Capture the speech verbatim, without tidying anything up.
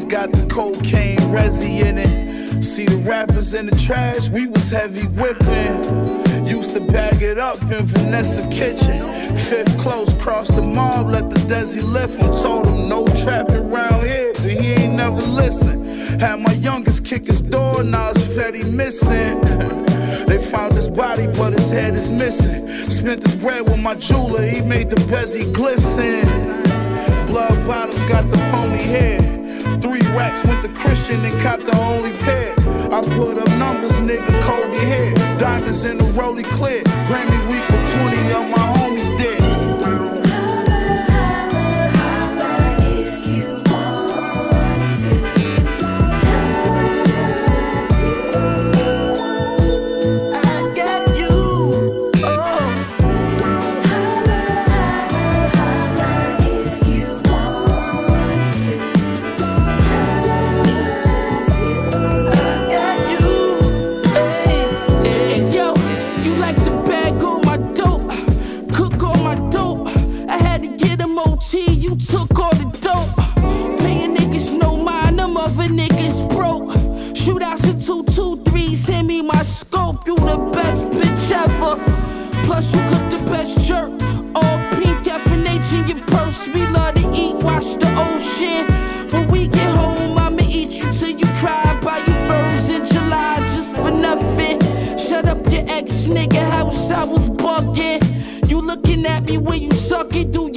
got the cocaine resi in it. See the rappers in the trash, we was heavy whipping. Used to bag it up in Vanessa kitchen. Fifth close, crossed the mob, let the Desi lift him. Told him no trapping round here, but he ain't never listen. Had my youngest kick his door, now it's Fetty missing. They found his body, but his head is missing. Spent his bread with my jeweler, he made the Bezzy glisten. Blood bottles got the pony hair. Three racks went to Christian and copped the only pair. I put up numbers, nigga, Kobe hair. Diamonds in the rollie clear. Grammy week with twenty of my homies dead. You took all the dope. Paying niggas no mind, them other niggas broke. Shootouts in two two threes, hand me my scope. You the best bitch ever. Plus you cook the best jerk. All pink F and H in your purse. We love to eat, watch the ocean. When we get home, I'ma eat you till you cry. Buy your furs in July just for nothing. Shut up your ex nigga house, I was bugging. You looking at me when you suck it, do